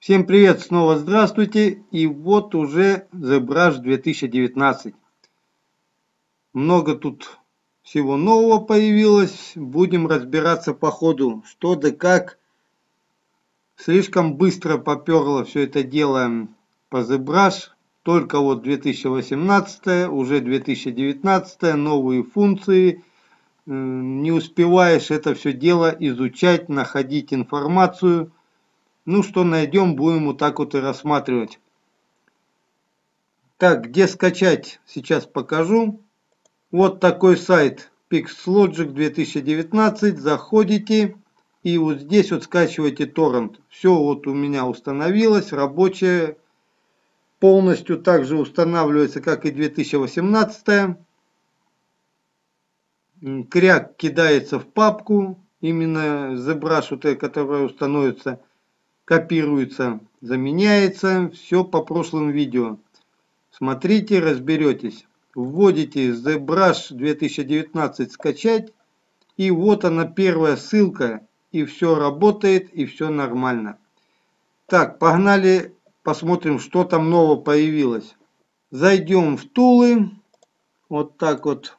Всем привет, снова здравствуйте. И вот уже ZBrush 2019. Много тут всего нового появилось. Будем разбираться по ходу, что да как. Слишком быстро поперло все это дело по ZBrush. Только вот 2018, уже 2019, новые функции. Не успеваешь это все дело изучать, находить информацию. Ну, что найдем, будем вот так вот и рассматривать. Так, где скачать, сейчас покажу. Вот такой сайт PixLogic 2019. Заходите и вот здесь вот скачиваете торрент. Все вот у меня установилось, рабочее. Полностью также устанавливается, как и 2018. Кряк кидается в папку. Именно ZBrush, которая установится, копируется, заменяется. Все по прошлым видео. Смотрите, разберетесь. Вводите ZBrush 2019 скачать. И вот она первая ссылка. И все работает, и все нормально. Так, погнали, посмотрим, что там нового появилось. Зайдем в тулы. Вот так вот.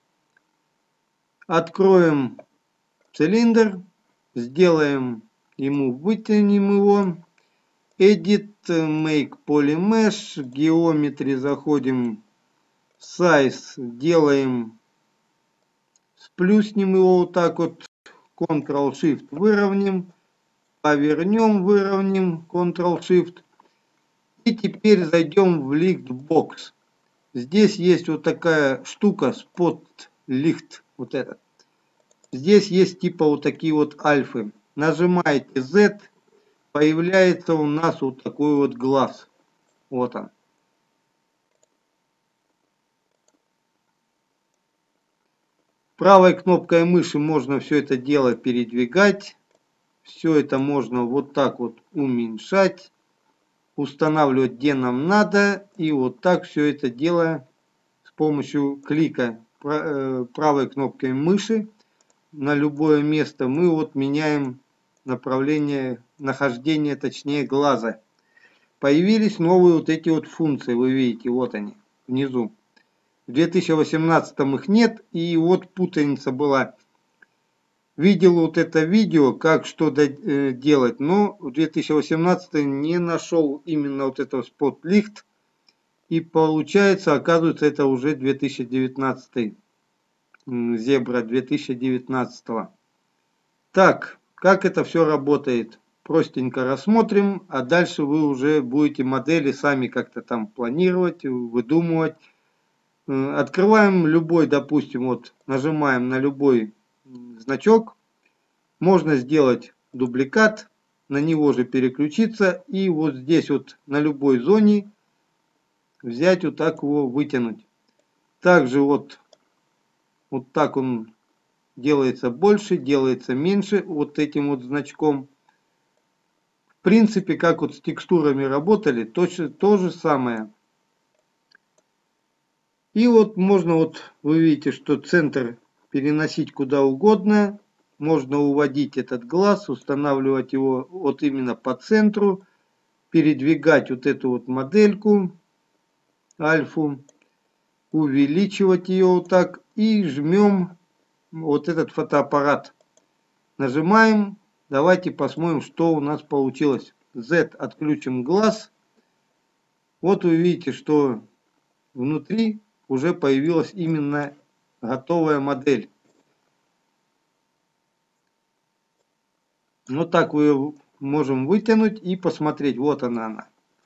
Откроем цилиндр. Сделаем ему, вытянем его. Edit, Make Polymesh. Geometry заходим. Size делаем, сплюснем его вот так вот, Ctrl-Shift выровняем, повернем, выровняем, Ctrl-Shift. И теперь зайдем в Lichtbox. Здесь есть вот такая штука, Spot Licht, вот этот. Здесь есть типа вот такие вот альфы. Нажимаете Z, появляется у нас вот такой вот глаз. Вот он. Правой кнопкой мыши можно все это дело передвигать. Все это можно вот так вот уменьшать, устанавливать где нам надо. И вот так все это дело с помощью клика правой кнопкой мыши на любое место мы вот меняем направление нахождения, точнее глаза. Появились новые вот эти вот функции, вы видите, вот они внизу. В 2018 их нет, и вот путаница была. Видел вот это видео, как что делать, но в 2018 не нашел именно вот этого спот-лихт. И получается, оказывается, это уже 2019, Зебра 2019. Так, как это все работает? Простенько рассмотрим, а дальше вы уже будете модели сами как-то там планировать, выдумывать. Открываем любой, допустим, вот нажимаем на любой значок. Можно сделать дубликат, на него же переключиться и вот здесь вот на любой зоне взять вот так его вытянуть. Также вот так он делается больше, делается меньше вот этим вот значком. В принципе, как вот с текстурами работали, точно то же самое. И вот можно, вот вы видите, что центр переносить куда угодно. Можно уводить этот глаз, устанавливать его вот именно по центру, передвигать вот эту вот модельку, альфу, увеличивать ее вот так и жмем вот этот фотоаппарат. Нажимаем, давайте посмотрим, что у нас получилось. Z отключим глаз. Вот вы видите, что внутри уже появилась именно готовая модель. Вот так мы можем вытянуть и посмотреть. Вот она.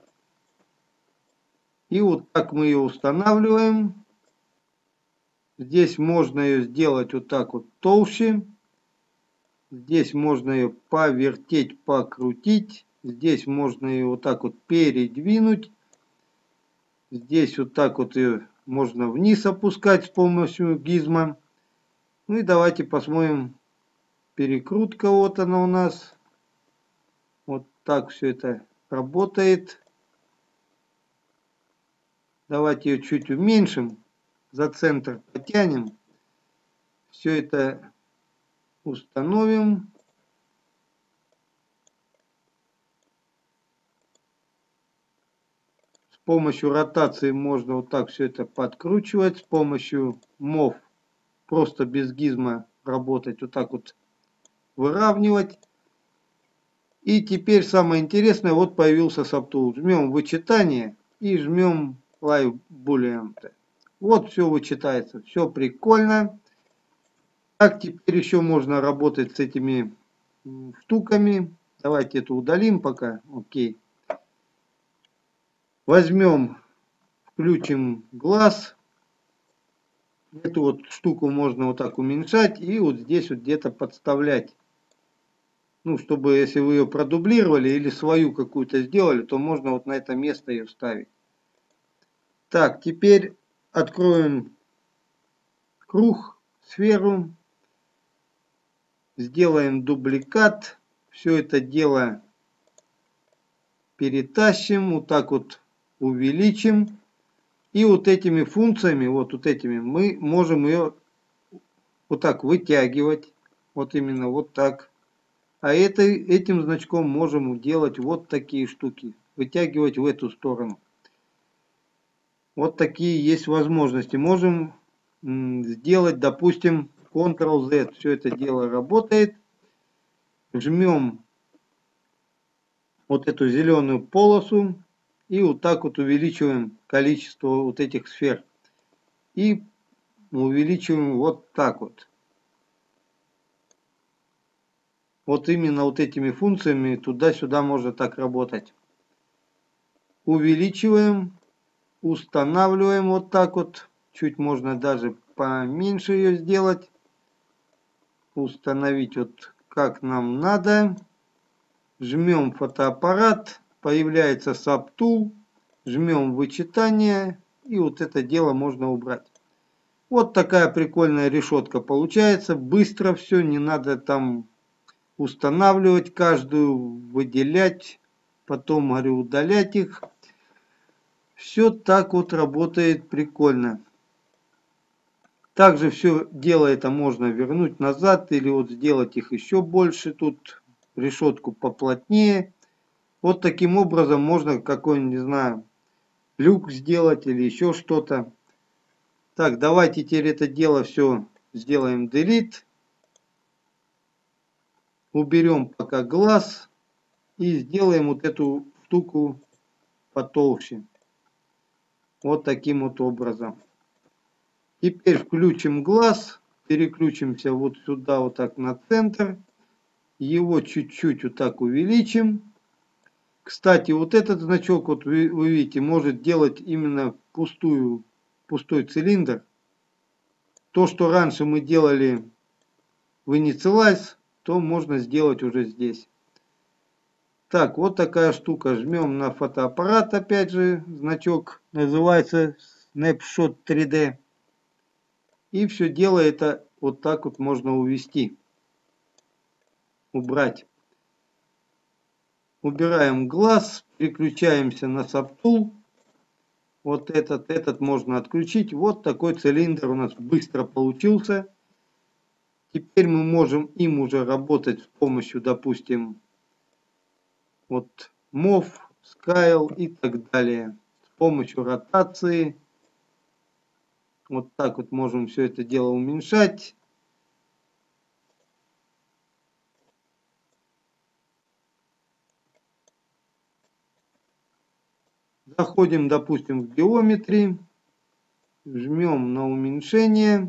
И вот так мы ее устанавливаем. Здесь можно ее сделать вот так вот толще. Здесь можно ее повертеть, покрутить. Здесь можно ее вот так вот передвинуть. Здесь вот так вот ее можно вниз опускать с помощью гизма. Ну и давайте посмотрим. Перекрутка вот она у нас. Вот так все это работает. Давайте ее чуть уменьшим. За центр потянем. Все это установим. помощью ротации можно вот так все это подкручивать. С помощью MOV просто без гизма работать. Вот так вот выравнивать. И теперь самое интересное. Вот появился Subtool. Жмем вычитание и жмем Live Boolean. Вот все вычитается. Все прикольно. Так, теперь еще можно работать с этими штуками. Давайте это удалим пока. Окей. Возьмем, включим глаз. Эту вот штуку можно вот так уменьшать и вот здесь вот где-то подставлять. Ну, чтобы если вы ее продублировали или свою какую-то сделали, то можно вот на это место ее вставить. Так, теперь откроем круг, сферу. Сделаем дубликат. Все это дело перетащим, вот так вот увеличим. И вот этими функциями, вот этими, мы можем ее вот так вытягивать. Вот именно вот так. А этим значком можем делать вот такие штуки. Вытягивать в эту сторону. Вот такие есть возможности. Можем сделать, допустим, Ctrl-Z. Все это дело работает. Жмем вот эту зеленую полосу. И вот так вот увеличиваем количество вот этих сфер. И увеличиваем вот так вот. Вот именно вот этими функциями туда-сюда можно так работать. Увеличиваем, устанавливаем вот так вот. Чуть можно даже поменьше ее сделать. Установить вот как нам надо. Жмем фотоаппарат. Появляется Subtool. Жмем вычитание. И вот это дело можно убрать. Вот такая прикольная решетка получается. Быстро все, не надо там устанавливать каждую, выделять, потом, говорю, удалять их. Все так вот работает прикольно. Также все дело это можно вернуть назад или вот сделать их еще больше. Тут решетку поплотнее. Вот таким образом можно какой-нибудь, не знаю, люк сделать или еще что-то. Так, давайте теперь это дело все сделаем delete. Уберем пока глаз и сделаем вот эту штуку потолще. Вот таким вот образом. Теперь включим глаз, переключимся вот сюда вот так на центр. Его чуть-чуть вот так увеличим. Кстати, вот этот значок, вот вы видите, может делать именно пустой цилиндр. То, что раньше мы делали в Initialize, то можно сделать уже здесь. Так, вот такая штука. Жмем на фотоаппарат, опять же, значок называется Snapshot 3D. И все дело это вот так вот можно увести. Убрать. Убираем глаз, переключаемся на Subtool. Вот этот можно отключить. Вот такой цилиндр у нас быстро получился. Теперь мы можем им уже работать с помощью, допустим, вот MOV, Scale и так далее. С помощью ротации. Вот так вот можем все это дело уменьшать. Заходим, допустим, в Geometry. Жмем на уменьшение.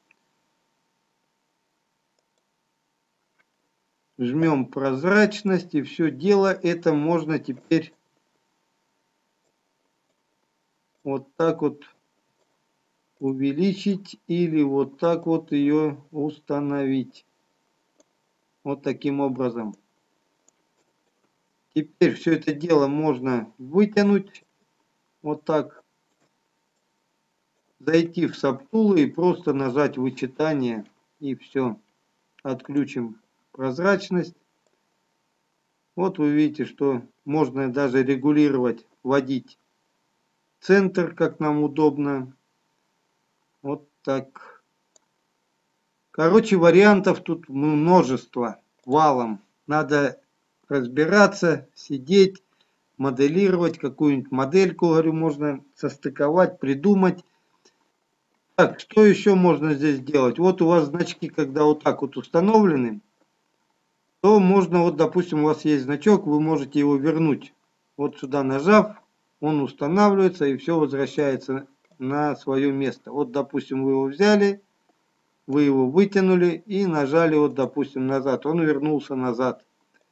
Жмем прозрачность. И все дело это можно теперь вот так вот увеличить или вот так вот ее установить. Вот таким образом. Теперь все это дело можно вытянуть. Вот так. Зайти в Subtool и просто нажать вычитание. И все. Отключим прозрачность. Вот вы видите, что можно даже регулировать, вводить центр, как нам удобно. Вот так. Короче, вариантов тут множество, валом. Надо разбираться, сидеть, моделировать, какую-нибудь модельку, говорю, можно состыковать, придумать. Так, что еще можно здесь делать? Вот у вас значки, когда вот так вот установлены, то можно, вот допустим, у вас есть значок, вы можете его вернуть. Вот сюда нажав, он устанавливается и все возвращается на свое место. Вот, допустим, вы его взяли, вы его вытянули и нажали, вот, допустим, назад. Он вернулся назад.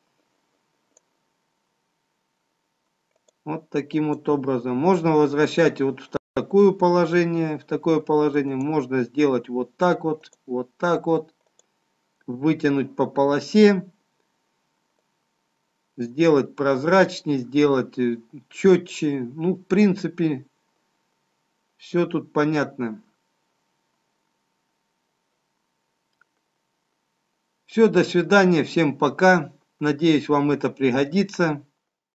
Вот таким вот образом. Можно возвращать вот в такое положение. Можно сделать вот так вот, вытянуть по полосе, сделать прозрачнее, сделать четче. Ну, в принципе, все тут понятно. Все, до свидания, всем пока. Надеюсь, вам это пригодится.